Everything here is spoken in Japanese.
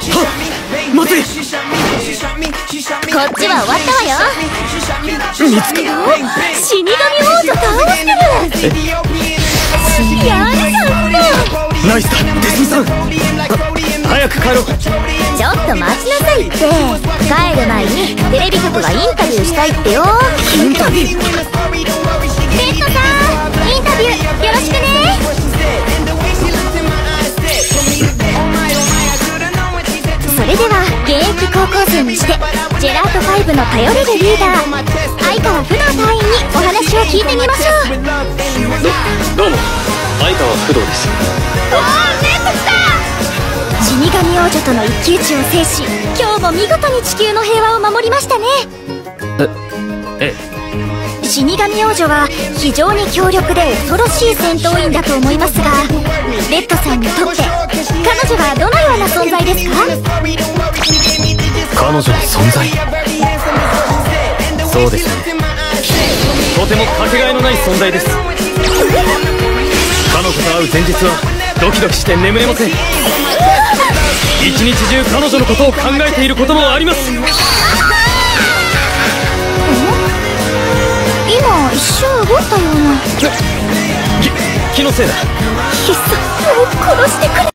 待て。 こっちは終わったわよ。 見つか死神王女倒してる。やるぞ。 ナイスだ手すみさん。早く帰ろう。 ちょっと待ちなさいって。帰る前にテレビ局がインタビューしたいってよ。 インタビュー。 レッドさん、インタビューよろしくね。それでは現役高校生にしてジェラート5の頼れるリーダー相川不動隊員にお話を聞いてみましょう。 どうも相川不動です。 おー、レッド来た。死神王女との一騎打ちを制し、今日も見事に地球の平和を守りましたね。 ええ。 死神王女は非常に強力で恐ろしい戦闘員だと思いますが、レッドさんにとって彼女はどのような存在ですか？ 彼女の存在、そうですね、とてもかけがえのない存在です。彼女と会う前日はドキドキして眠れません。一日中彼女のことを考えていることもあります。 今一瞬動いたような。 気のせいだ。 必殺を殺してくれ。